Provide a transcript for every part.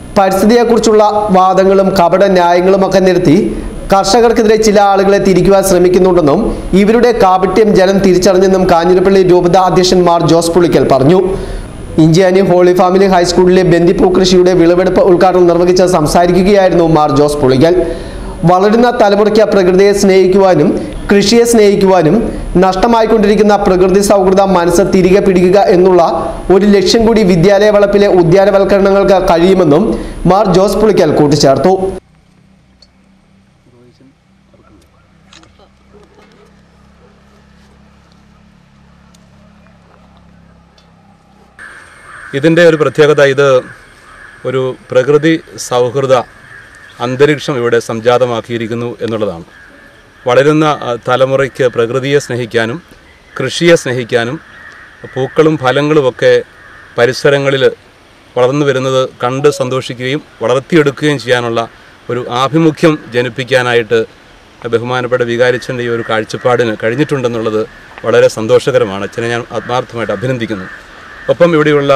പരിസ്ഥിതിയെക്കുറിച്ചുള്ള വാദങ്ങളും കപട ന്യായങ്ങളുമൊക്കെ നിരത്തി കർഷകർക്കെതിരെ ചില ആളുകളെ തിരിക്കുവാൻ ശ്രമിക്കുന്നുണ്ടെന്നും ഇവരുടെ കാപട്യം ജനം തിരിച്ചറിഞ്ഞെന്നും കാഞ്ഞിരപ്പള്ളി രൂപത അധ്യക്ഷൻ മാർ ജോസ് പുളിക്കൽ പറഞ്ഞു. ഇഞ്ചിയാനി ഹോളി ഫാമിലി ഹൈസ്കൂളിലെ ബന്ദിപ്പൂ കൃഷിയുടെ വിളവെടുപ്പ് ഉദ്ഘാടനം നിർവഹിച്ച് സംസാരിക്കുകയായിരുന്നു മാർ ജോസ് പുളിക്കൽ. വളരുന്ന തലമുറയ്ക്ക് പ്രകൃതിയെ സ്നേഹിക്കുവാനും കൃഷിയെ സ്നേഹിക്കുവാനും നഷ്ടമായിക്കൊണ്ടിരിക്കുന്ന പ്രകൃതി സൗഹൃദ മനസ്സ് തിരികെ പിടിക്കുക എന്നുള്ള ഒരു ലക്ഷ്യം കൂടി വിദ്യാലയ വളപ്പിലെ ഉദ്യാനവൽക്കരണങ്ങൾക്ക് കഴിയുമെന്നും മാർ ജോസ് പുളിക്കൽ കൂട്ടിച്ചേർത്തു. ഇതിൻ്റെ ഒരു പ്രത്യേകത ഇത് ഒരു പ്രകൃതി സൗഹൃദ അന്തരീക്ഷം ഇവിടെ സംജാതമാക്കിയിരിക്കുന്നു എന്നുള്ളതാണ്. വളരുന്ന തലമുറയ്ക്ക് പ്രകൃതിയെ സ്നേഹിക്കാനും കൃഷിയെ സ്നേഹിക്കാനും പൂക്കളും ഫലങ്ങളുമൊക്കെ പരിസരങ്ങളിൽ വളർന്നു വരുന്നത് കണ്ട് സന്തോഷിക്കുകയും വളർത്തിയെടുക്കുകയും ചെയ്യാനുള്ള ഒരു ആഭിമുഖ്യം ജനിപ്പിക്കാനായിട്ട് ബഹുമാനപ്പെട്ട വികാരിച്ചൻ്റെ ഈ ഒരു കാഴ്ചപ്പാടിന് കഴിഞ്ഞിട്ടുണ്ടെന്നുള്ളത് വളരെ സന്തോഷകരമാണ്. അച്ഛനെ ഞാൻ ആത്മാർത്ഥമായിട്ട് അഭിനന്ദിക്കുന്നു. ഒപ്പം ഇവിടെയുള്ള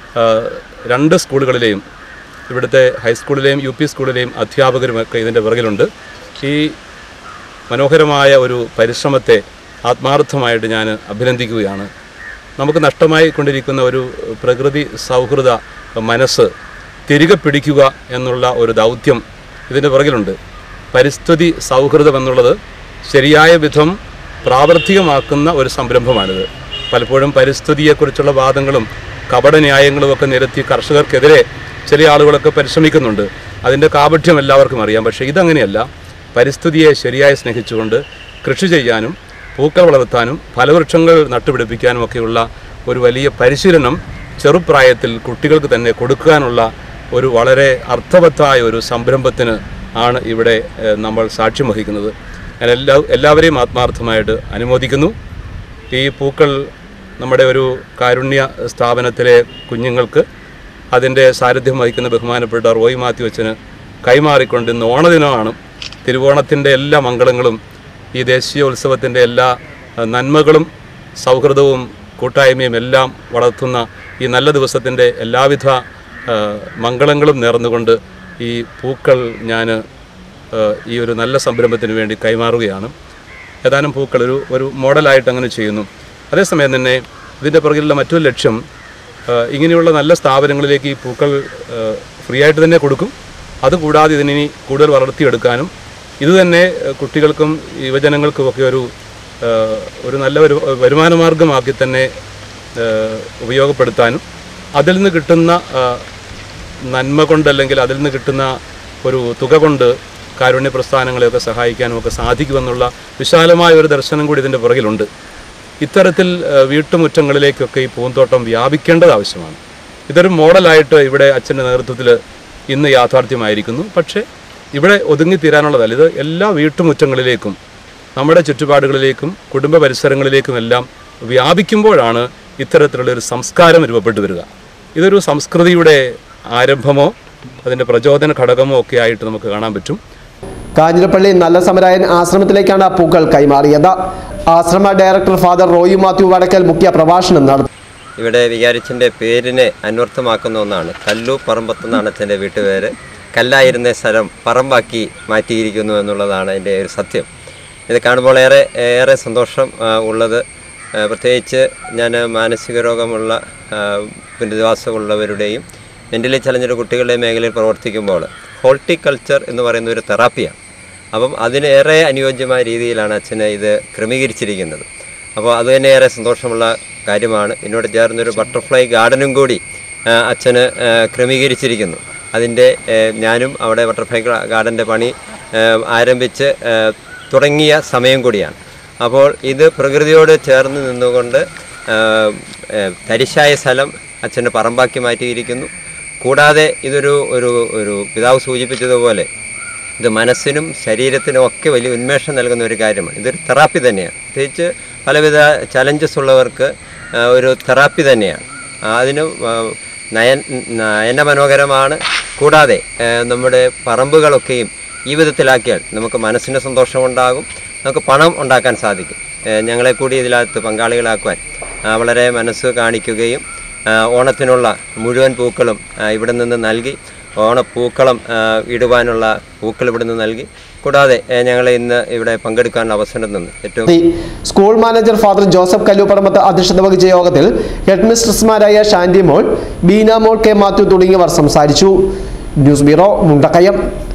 2 സ്കൂളുകളിലെയും ഇവിടുത്തെ ഹൈസ്കൂളിലെയും UP സ്കൂളിലെയും അധ്യാപകരുമൊക്കെ ഇതിൻ്റെ പിറകിലുണ്ട്. ഈ മനോഹരമായ ഒരു പരിശ്രമത്തെ ആത്മാർത്ഥമായിട്ട് ഞാൻ അഭിനന്ദിക്കുകയാണ്. നമുക്ക് നഷ്ടമായി കൊണ്ടിരിക്കുന്ന ഒരു പ്രകൃതി സൗഹൃദ മനസ്സ് തിരികെ പിടിക്കുക എന്നുള്ള ഒരു ദൗത്യം ഇതിൻ്റെ പിറകിലുണ്ട്. പരിസ്ഥിതി സൗഹൃദം എന്നുള്ളത് ശരിയായ വിധം പ്രാവർത്തികമാക്കുന്ന ഒരു സംരംഭമാണിത്. പലപ്പോഴും പരിസ്ഥിതിയെക്കുറിച്ചുള്ള വാദങ്ങളും കപട ന്യായങ്ങളുമൊക്കെ നിരത്തി കർഷകർക്കെതിരെ ചില ആളുകളൊക്കെ പരിശ്രമിക്കുന്നുണ്ട്. അതിൻ്റെ കാപട്യം എല്ലാവർക്കും അറിയാം. പക്ഷേ ഇതങ്ങനെയല്ല. പരിസ്ഥിതിയെ ശരിയായി സ്നേഹിച്ചുകൊണ്ട് കൃഷി ചെയ്യാനും പൂക്കൾ വളർത്താനും ഫലവൃക്ഷങ്ങൾ നട്ടുപിടിപ്പിക്കാനും ഒക്കെയുള്ള ഒരു വലിയ പരിശീലനം ചെറുപ്രായത്തിൽ കുട്ടികൾക്ക് തന്നെ കൊടുക്കാനുള്ള ഒരു വളരെ അർത്ഥവത്തായ ഒരു സംരംഭത്തിന് ആണ് ഇവിടെ നമ്മൾ സാക്ഷ്യം വഹിക്കുന്നത്. ഞാൻ എല്ലാവരെയും ആത്മാർത്ഥമായിട്ട് അനുമോദിക്കുന്നു. ഈ പൂക്കൾ നമ്മുടെ ഒരു കാരുണ്യ സ്ഥാപനത്തിലെ കുഞ്ഞുങ്ങൾക്ക് അതിൻ്റെ സാരഥ്യം വഹിക്കുന്ന ബഹുമാനപ്പെട്ട റോയ് മാത്യു അച്ഛന് കൈമാറിക്കൊണ്ട് ഇന്ന് ഓണദിനമാണ്. തിരുവോണത്തിൻ്റെ എല്ലാ മംഗളങ്ങളും ഈ ദേശീയോത്സവത്തിൻ്റെ എല്ലാ നന്മകളും സൗഹൃദവും കൂട്ടായ്മയും എല്ലാം വളർത്തുന്ന ഈ നല്ല ദിവസത്തിൻ്റെ എല്ലാവിധ മംഗളങ്ങളും നേർന്നുകൊണ്ട് ഈ പൂക്കൾ ഞാൻ ഈ ഒരു നല്ല സംരംഭത്തിന് വേണ്ടി കൈമാറുകയാണ്. ഏതാനും പൂക്കൾ ഒരു മോഡലായിട്ട് അങ്ങനെ ചെയ്യുന്നു. അതേസമയം തന്നെ ഇതിൻ്റെ പുറകിലുള്ള മറ്റൊരു ലക്ഷ്യം ഇങ്ങനെയുള്ള നല്ല സ്ഥാപനങ്ങളിലേക്ക് ഈ പൂക്കൾ ഫ്രീ ആയിട്ട് തന്നെ കൊടുക്കും. അതുകൂടാതെ ഇതിനി കൂടുതൽ വളർത്തിയെടുക്കാനും ഇത് തന്നെ കുട്ടികൾക്കും യുവജനങ്ങൾക്കുമൊക്കെ ഒരു നല്ല വരുമാന മാർഗമാക്കി തന്നെ ഉപയോഗപ്പെടുത്താനും അതിൽ നിന്ന് കിട്ടുന്ന നന്മ കൊണ്ട് അല്ലെങ്കിൽ അതിൽ നിന്ന് കിട്ടുന്ന ഒരു തുക കൊണ്ട് കാരുണ്യ പ്രസ്ഥാനങ്ങളെയൊക്കെ സഹായിക്കാനുമൊക്കെ സാധിക്കുമെന്നുള്ള വിശാലമായ ഒരു ദർശനം കൂടി ഇതിൻ്റെ പുറകിലുണ്ട്. ഇത്തരത്തിൽ വീട്ടുമുറ്റങ്ങളിലേക്കൊക്കെ ഈ പൂന്തോട്ടം വ്യാപിക്കേണ്ടത് ആവശ്യമാണ്. ഇതൊരു മോഡലായിട്ട് ഇവിടെ അച്ഛൻ്റെ നേതൃത്വത്തിൽ ഇന്ന് യാഥാർത്ഥ്യമായിരിക്കുന്നു. പക്ഷേ ഇവിടെ ഒതുങ്ങിത്തീരാനുള്ളതല്ല. ഇത് എല്ലാ വീട്ടുമുറ്റങ്ങളിലേക്കും നമ്മുടെ ചുറ്റുപാടുകളിലേക്കും കുടുംബ പരിസരങ്ങളിലേക്കുമെല്ലാം വ്യാപിക്കുമ്പോഴാണ് ഇത്തരത്തിലുള്ളൊരു സംസ്കാരം രൂപപ്പെട്ടു വരിക. ഇതൊരു സംസ്കൃതിയുടെ ആരംഭമോ അതിൻ്റെ പ്രചോദന ഘടകമോ ഒക്കെ ആയിട്ട് നമുക്ക് കാണാൻ പറ്റും. കാഞ്ഞിരപ്പള്ളി നല്ല സമരായൻ ആശ്രമത്തിലേക്കാണ് പൂക്കൾ കൈമാറിയത്. ആശ്രമ ഡയറക്ടർ ഫാദർ റോയ് മാത്യു വടക്കൽ മുഖ്യ പ്രഭാഷണം നടത്തി. ഇവിടെ വികാരിച്ചൻ്റെ പേരിനെ അന്വർത്ഥമാക്കുന്ന ഒന്നാണ്. കല്ലു പറമ്പത്തെന്നാണ് അച്ഛൻ്റെ വീട്ടുപേര്. കല്ലായിരുന്ന സ്ഥലം പറമ്പാക്കി മാറ്റിയിരിക്കുന്നു എന്നുള്ളതാണ് അതിൻ്റെ ഒരു സത്യം. ഇത് കാണുമ്പോൾ ഏറെ സന്തോഷം ഉള്ളത്. പ്രത്യേകിച്ച് ഞാൻ മാനസിക രോഗമുള്ള പുനരധിവാസമുള്ളവരുടെയും മെൻ്റലി ചലഞ്ചഡ് കുട്ടികളുടെ മേഖലയിൽ പ്രവർത്തിക്കുമ്പോൾ ഹോർട്ടിക്കൾച്ചർ എന്ന് പറയുന്ന ഒരു തെറാപ്പിയാണ്. അപ്പം അതിനേറെ അനുയോജ്യമായ രീതിയിലാണ് അച്ഛന് ഇത് ക്രമീകരിച്ചിരിക്കുന്നത്. അപ്പോൾ അത് തന്നെ ഏറെ സന്തോഷമുള്ള കാര്യമാണ്. ഇതിനോട് ചേർന്നൊരു ബട്ടർഫ്ലൈ ഗാർഡനും കൂടി അച്ഛന് ക്രമീകരിച്ചിരിക്കുന്നു. അതിൻ്റെ ഞാനും അവിടെ ബട്ടർഫ്ലൈ ഗാർഡൻ്റെ പണി ആരംഭിച്ച് തുടങ്ങിയ സമയം കൂടിയാണ്. അപ്പോൾ ഇത് പ്രകൃതിയോട് ചേർന്ന് നിന്നുകൊണ്ട് തരിശായ സ്ഥലം അച്ഛന് പറമ്പാക്കി മാറ്റിയിരിക്കുന്നു. കൂടാതെ ഇതൊരു ഒരു പിതാവ് സൂചിപ്പിച്ചതുപോലെ ഇത് മനസ്സിനും ശരീരത്തിനും ഒക്കെ വലിയ ഉന്മേഷം നൽകുന്ന ഒരു കാര്യമാണ്. ഇതൊരു തെറാപ്പി തന്നെയാണ്. പ്രത്യേകിച്ച് പലവിധ ചലഞ്ചസ് ഉള്ളവർക്ക് ഒരു തെറാപ്പി തന്നെയാണ്. അതിന് നയനമനോഹരമാണ്. കൂടാതെ നമ്മുടെ പറമ്പുകളൊക്കെയും ഈ വിധത്തിലാക്കിയാൽ നമുക്ക് മനസ്സിന് സന്തോഷമുണ്ടാകും, നമുക്ക് പണം ഉണ്ടാക്കാൻ സാധിക്കും. ഞങ്ങളെ കൂടി ഇതിനകത്ത് പങ്കാളികളാക്കുവാൻ വളരെ മനസ്സ് കാണിക്കുകയും ഓണത്തിനുള്ള മുഴുവൻ പൂക്കളും ഇവിടെ നിന്ന് നൽകി ഓണപ്പൂക്കളം ഇടുവാനുള്ള പൂക്കൾ ഇവിടുന്ന് നൽകി. കൂടാതെ ഞങ്ങൾ ഇന്ന് ഇവിടെ പങ്കെടുക്കാനുള്ള അവസരം തന്നു. ഏറ്റവും school manager father Joseph Kalluparambath അധ്യക്ഷത വഹിച്ച യോഗത്തിൽ ഹെഡ് മിസ്ട്രസ്മാരായ ഷാൻഡി മോൾ, ബീന മോൾ, കെ മാത്യു തുടങ്ങിയവർ സംസാരിച്ചു. News bureau, Mundakayam.